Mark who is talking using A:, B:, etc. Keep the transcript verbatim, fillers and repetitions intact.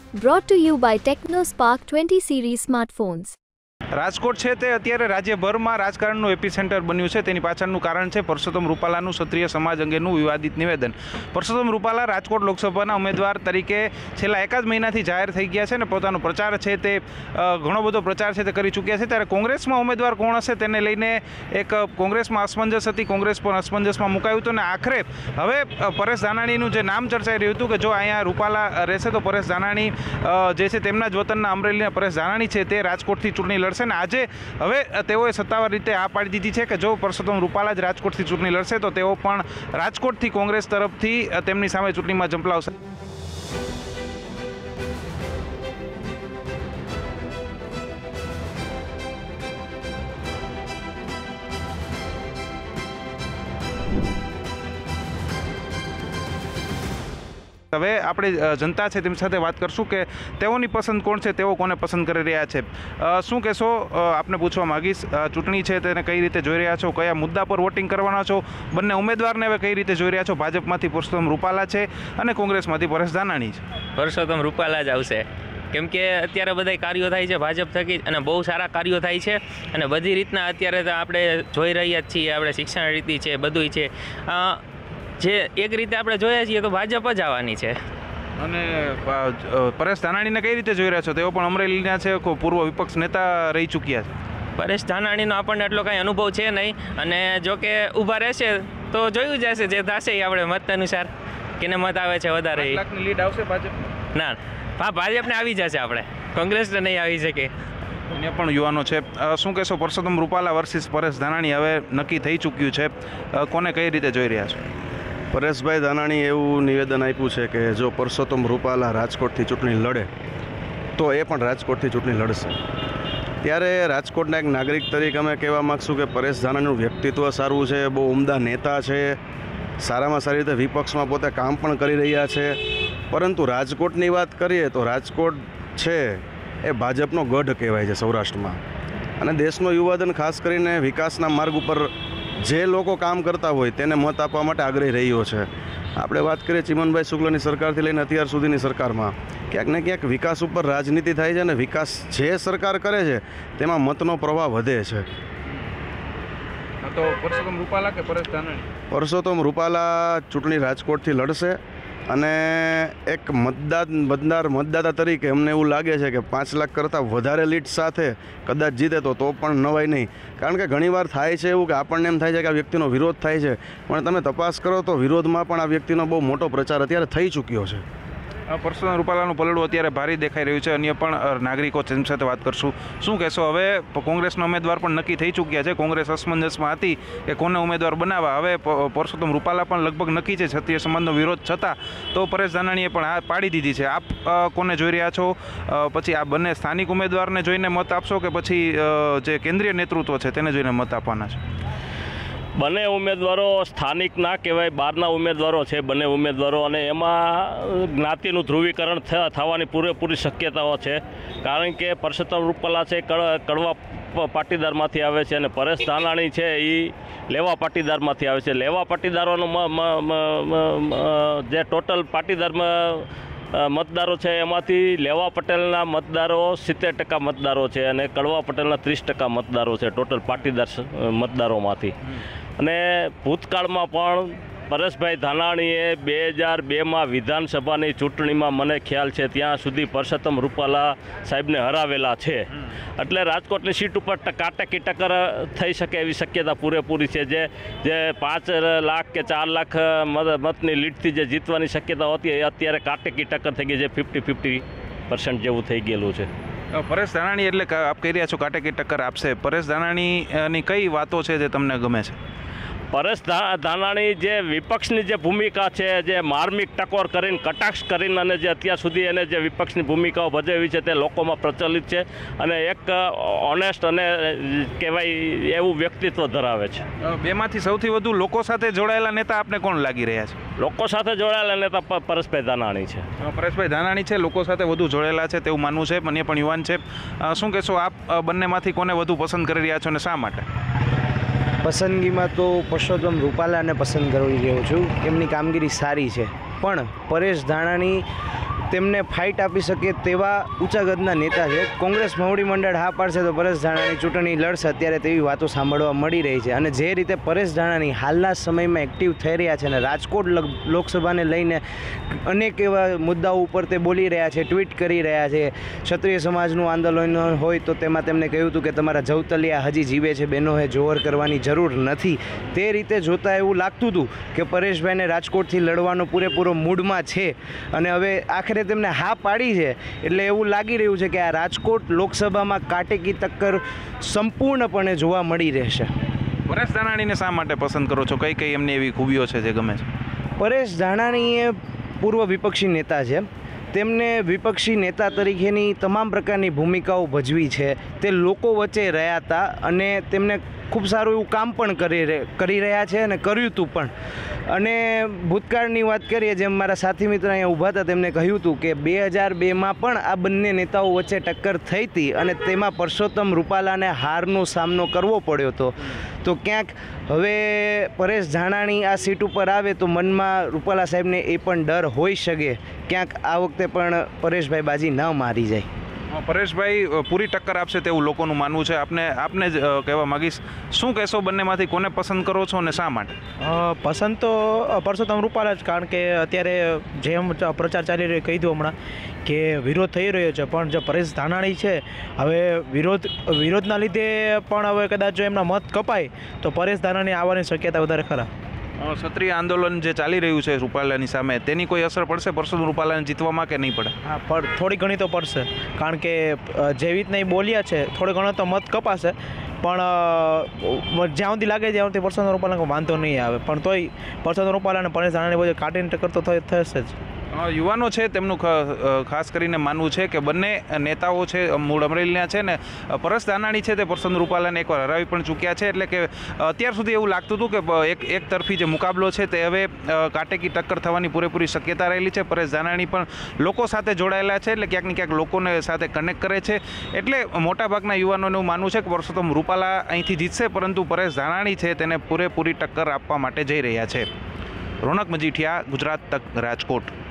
A: Brought to you by TechnoSpark twenty series smartphones.
B: Rajkot છે તે અત્યારે રાજ્યભરમાં રાજકારણનું એપિસેન્ટર બન્યું છે. તેની પાછળનું કારણ છે પરસોત્તમ રૂપાલાનું ક્ષત્રિય સમાજ અંગેનું વિવાદિત નિવેદન. પરસોત્તમ રૂપાલા રાજકોટ લોકસભાના ઉમેદવાર તરીકે છેલ્લા એકાદ મહિનાથી જાહેર થઈ ગયા છે અને પોતાનો પ્રચાર છે તે ઘણો બધો પ્રચાર છે તે કરી ચૂક્યા છે. ત્યારે કોંગ્રેસમાં ઉમેદવાર કોણ હશે તેને લઈને એક કોંગ્રેસમાં અસમંજસ હતી. કોંગ્રેસ પણ અસમંજસમાં મુકાયું હતું અને આખરે હવે પરેશ ધાનાણીનું જે નામ ચર્ચાઈ રહ્યું હતું કે જો અહીંયા રૂપાલા રહેશે તો પરેશ ધાનાણી જે છે તેમના જ વતનના અમરેલીના પરેશ ધાનાણી છે તે રાજકોટથી ચૂંટણી લડશે. આજે હવે તેઓએ સત્તાવાર રીતે આ પાડી દીધી છે કે જો પરસોત્તમ રૂપાલા જ રાજકોટથી ચૂંટણી લડશે તો તેઓ પણ રાજકોટથી કોંગ્રેસ તરફથી તેમની સામે ચૂંટણીમાં ઝંપલાવશે. હવે આપણે જનતા છે તેમની સાથે વાત કરશું કે તેઓની પસંદ કોણ છે, તેઓ કોને પસંદ કરી રહ્યા છે. શું કહેશો? આપને પૂછવા માગીશ, ચૂંટણી છે તેને કઈ રીતે જોઈ રહ્યા છો, કયા મુદ્દા પર વોટિંગ કરવાના છો, બંને ઉમેદવારને હવે કઈ રીતે જોઈ રહ્યા છો? ભાજપમાંથી પરસોત્તમ રૂપાલા છે અને કોંગ્રેસમાંથી પરેશ ધાનાણી છે.
C: પરસોત્તમ રૂપાલા જ આવશે, કેમ કે અત્યારે બધા કાર્યો થાય છે ભાજપ થકી અને બહુ સારા કાર્યો થાય છે અને બધી રીતના અત્યારે તો આપણે જોઈ રહ્યા જ છીએ. આપણે શિક્ષણ રીતિ છે, બધું છે, જે એક રીતે આપણે જોઈએ છીએ તો ભાજપ જ આવવાની છે.
B: અને પરેશ ધાનાણીને કઈ રીતે જોઈ રહ્યા છો? તેઓ પણ અમરેલીના છે, પૂર્વ વિપક્ષ નેતા રહી ચૂક્યા છે.
C: પરેશ ધાનાણીનો આપણને એટલો કાંઈ અનુભવ છે નહીં અને જો કે ઊભા રહેશે તો જોયું જશે, જે થશે એ આપણે મત અનુસાર કેને મત આવે છે વધારે.
B: લાખની લીડ આવશે ભાજપ?
C: ના, હા ભાજપને આવી જશે, આપણે કોંગ્રેસને નહીં આવી શકે.
B: અન્ય પણ યુવાનો છે. શું કહેશો? પરસોત્તમ રૂપાલા વર્સિસ પરેશ ધાનાણી હવે નક્કી થઈ ચૂક્યું છે, કોને કઈ રીતે જોઈ રહ્યા છો?
D: પરેશભાઈ ધાનાણી એવું નિવેદન આપ્યું છે કે જો પરસોત્તમ રૂપાલા રાજકોટથી ચૂંટણી લડે તો એ પણ રાજકોટથી ચૂંટણી લડશે. ત્યારે રાજકોટના એક નાગરિક તરીકે અમે કહેવા માગશું કે પરેશ ધાનાણીનું વ્યક્તિત્વ સારું છે, બહુ ઉમદા નેતા છે, સારામાં સારી રીતે વિપક્ષમાં પોતે કામ પણ કરી રહ્યા છે. પરંતુ રાજકોટની વાત કરીએ તો રાજકોટ છે એ ભાજપનો ગઢ કહેવાય છે સૌરાષ્ટ્રમાં, અને દેશનો યુવાધન ખાસ કરીને વિકાસના માર્ગ ઉપર જે લોકો કામ કરતા હોય તેને મત આપવા માટે આગ્રહી રહ્યો છે. આપણે વાત કરીએ ચિમનભાઈ શુક્લની સરકારથી લઈને અત્યાર સુધીની સરકારમાં ક્યાંક ને ક્યાંક વિકાસ ઉપર રાજનીતિ થાય છે અને વિકાસ જે સરકાર કરે છે તેમાં મતનો પ્રવાહ વધે છે.
B: તો પરસોત્તમ રૂપાલા કે પરેશ ધાનાણી?
D: પરસોત્તમ રૂપાલા ચૂંટણી રાજકોટથી લડશે અને એક મતદાર મતદાર મતદાતા તરીકે અમને એવું લાગે છે કે પાંચ લાખ કરતાં વધારે લીડ સાથે કદાચ જીતે તો તો પણ નવાય નહીં. કારણ કે ઘણીવાર થાય છે એવું કે આપણને એમ થાય છે કે આ વ્યક્તિનો વિરોધ થાય છે, પણ તમે તપાસ કરો તો વિરોધમાં પણ આ વ્યક્તિનો બહુ મોટો પ્રચાર અત્યારે થઈ ચૂક્યો છે.
B: પરસોત્તમ રૂપાલાનું પલડું અત્યારે ભારે દેખાઈ રહ્યું છે. અન્ય પણ નાગરિકો તેમની સાથે વાત કરશું. શું કહેશો? હવે કોંગ્રેસના ઉમેદવાર પણ નક્કી થઈ ચૂક્યા છે. કોંગ્રેસ અસમંજસમાં હતી કે કોને ઉમેદવાર બનાવવા. હવે પરસોત્તમ રૂપાલા પણ લગભગ નક્કી છે, ક્ષત્રિય સમાજનો વિરોધ છતાં તો પરેશ ધાનાણીએ પણ આ પાડી દીધી છે. આપ કોને જોઈ રહ્યા છો? પછી આ બંને સ્થાનિક ઉમેદવારને જોઈને મત આપશો કે પછી જે કેન્દ્રીય નેતૃત્વ છે તેને જોઈને મત આપવાના છે?
E: બંને ઉમેદવારો સ્થાનિક ના કહેવાય, બહારના ઉમેદવારો છે બંને ઉમેદવારો, અને એમાં જ્ઞાતિનું ધ્રુવીકરણ થવાની પૂરેપૂરી શક્યતાઓ છે. કારણ કે પરસોત્તમ રૂપાલા છે કડવા પાટીદારમાંથી આવે છે અને પરેશ ધાનાણી છે એ લેવા પાટીદારમાંથી આવે છે. લેવા પાટીદારોનું જે ટોટલ પાટીદારમાં મતદારો છે એમાંથી લેવા પટેલના મતદારો સિત્તેર ટકા મતદારો છે અને કડવા પટેલના ત્રીસ ટકા મતદારો છે ટોટલ પાટીદાર મતદારોમાંથી. અને ભૂતકાળમાં પણ પરેશભાઈ ધાનાણીએ બે હજાર બેમાં વિધાનસભાની ચૂંટણીમાં મને ખ્યાલ છે ત્યાં સુધી પરસોત્તમ રૂપાલા સાહેબને હરાવેલા છે. એટલે રાજકોટની સીટ ઉપર કાટેકી ટક્કર થઈ શકે એવી શક્યતા પૂરેપૂરી છે. જે જે પાંચ લાખ કે ચાર લાખ મતની લીડથી જે જીતવાની શક્યતા હતી એ અત્યારે કાટેકી ટક્કર થઈ ગઈ છે. ફિફ્ટી ફિફ્ટી પર્સન્ટ જેવું થઈ ગયેલું છે.
B: પરેશ ધાનાણી એટલે આપ કહી રહ્યા છો કાટેકી ટક્કર આપશે. પરેશ ધાનાણીની કઈ વાતો છે જે તમને ગમે છે?
E: પરેશ ધાનાણી જે વિપક્ષની જે ભૂમિકા છે, જે માર્મિક ટકોર કરીને કટાક્ષ કરીને અને જે અત્યાર સુધી એને જે વિપક્ષની ભૂમિકાઓ ભજવી છે તે લોકોમાં પ્રચલિત છે અને એક ઓનેસ્ટ અને કહેવાય એવું વ્યક્તિત્વ ધરાવે છે.
B: બેમાંથી સૌથી વધુ લોકો સાથે જોડાયેલા નેતા આપને કોણ લાગી રહ્યા છે?
E: લોકો સાથે જોડાયેલા નેતા પરેશભાઈ ધાનાણી છે.
B: પરેશભાઈ ધાનાણી છે, લોકો સાથે વધુ જોડાયેલા છે તેવું માનવું છે. અન્ય પણ યુવાન છે. શું કહેશો આપ બંનેમાંથી કોને વધુ પસંદ કરી રહ્યા છો અને શા માટે?
F: પસંદગીમાં તો પરસોત્તમ રૂપાલાને પસંદ કરી રહ્યો છું. એમની કામગીરી સારી છે, પણ પરેશ ધાનાણી તેમને ફાઇટ આપી શકે તેવા ઊંચા કદના નેતા છે. કોંગ્રેસ મોવડી મંડળ હા પાડશે તો પરેશ ધાનાણી ચૂંટણી લડશે અત્યારે તેવી વાતો સાંભળવા મળી રહી છે. અને જે રીતે પરેશ ધાનાણી હાલના સમયમાં એક્ટિવ થઈ રહ્યા છે અને રાજકોટ લોકસભાને લઈને અનેક એવા મુદ્દાઓ ઉપર તે બોલી રહ્યા છે, ટ્વીટ કરી રહ્યા છે. ક્ષત્રિય સમાજનું આંદોલન હોય તો તેમાં તેમણે કહ્યું હતું કે તમારા જવતલિયા હજી જીવે છે, બહેનોએ જોહર કરવાની જરૂર નથી. તે રીતે જોતાં એવું લાગતું હતું કે પરેશભાઈને રાજકોટથી લડવાનો પૂરેપૂરો મૂડમાં છે અને હવે આખરે તેમને હા પાડી છે. એટલે એવું લાગી રહ્યું છે કે આ રાજકોટ લોકસભામાં કાટેકી ટક્કર સંપૂર્ણપણે જોવા મળી રહેશે.
B: પરેશ ધાનાણીને શા માટે પસંદ કરો છો? કઈ કઈ એમની એવી ખૂબીઓ છે જે ગમે છે?
F: પરેશ ધાનાણી એ પૂર્વ વિપક્ષી નેતા છે. તેમને વિપક્ષી નેતા તરીકેની તમામ પ્રકારની ભૂમિકાઓ ભજવી છે. તે લોકો વચ્ચે રહ્યા હતા અને તેમને ખૂબ સારું એવું કામ પણ કરી કરી રહ્યા છે અને કર્યું હતું પણ. અને ભૂતકાળની વાત કરીએ, જેમ મારા સાથી મિત્ર અહીંયા ઊભા હતા તેમને કહ્યું હતું કે બે હજાર બેમાં પણ આ બંને નેતાઓ વચ્ચે ટક્કર થઈ હતી અને તેમાં પરસોત્તમ રૂપાલાને હારનો સામનો કરવો પડ્યો હતો. તો ક્યાંક હવે પરેશ ધાનાણી આ સીટ ઉપર આવે તો મનમાં રૂપાલા સાહેબને એ પણ ડર હોઈ શકે ક્યાંક આ વખતે પણ પરેશભાઈ બાજી ન મારી જાય.
B: પરેશભાઈ પૂરી ટક્કર આપશે તેવું લોકોનું માનવું છે. આપને આપને જ કહેવા માગીશ, શું કહેશો બંનેમાંથી કોને પસંદ કરો છો અને શા માટે?
G: પસંદ તો પરસોત્તમ રૂપાલા જ, કારણ કે અત્યારે જેમ પ્રચાર ચાલી રહ્યો કહી દઉં હમણાં કે વિરોધ થઈ રહ્યો છે, પણ જે પરેશ ધાનાણી છે હવે વિરોધ વિરોધના લીધે પણ હવે કદાચ જો એમના મત કપાય તો પરેશ ધાનાણી આવવાની શક્યતા વધારે ખરા.
B: ક્ષત્રિય આંદોલન જે ચાલી રહ્યું છે રૂપાલાની સામે, તેની કોઈ અસર પડશે પરસોત્તમ રૂપાલાને જીતવામાં કે નહીં પડે?
G: હા, પણ થોડી ઘણી તો પડશે, કારણ કે જેવી રીતના એ બોલ્યા છે થોડો ઘણો તો મત કપાશે, પણ જ્યાં સુધી લાગે ત્યાં સુધી પરસોત્તમ રૂપાલાને વાંધો નહીં આવે. પણ તોય પરસોત્તમ રૂપાલા અને પરેશ ધાનાણી વચ્ચે કાઢીને ટક્કર તો થશે જ.
B: યુવાનો છે તેમનું ખાસ કરીને માનવું છે કે બંને નેતાઓ છે મૂળ અમરેલીના છે ને પરેશ ધાનાણી છે તે પરસોત્તમ રૂપાલાને એકવાર હરાવી પણ ચૂક્યા છે. એટલે કે અત્યાર સુધી એવું લાગતું હતું કે એક એક તરફી જે મુકાબલો છે તે હવે કાટેકી ટક્કર થવાની પૂરેપૂરી શક્યતા રહેલી છે. પરેશ ધાનાણી પણ લોકો સાથે જોડાયેલા છે, એટલે ક્યાંક ને ક્યાંક લોકોને સાથે કનેક્ટ કરે છે. એટલે મોટાભાગના યુવાનોને એવું માનવું છે કે પરસોત્તમ રૂપાલા અહીંથી જીતશે, પરંતુ પરેશ ધાનાણી છે તેને પૂરેપૂરી ટક્કર આપવા માટે જઈ રહ્યા છે. રોનક મજીઠિયા, ગુજરાત તક, રાજકોટ.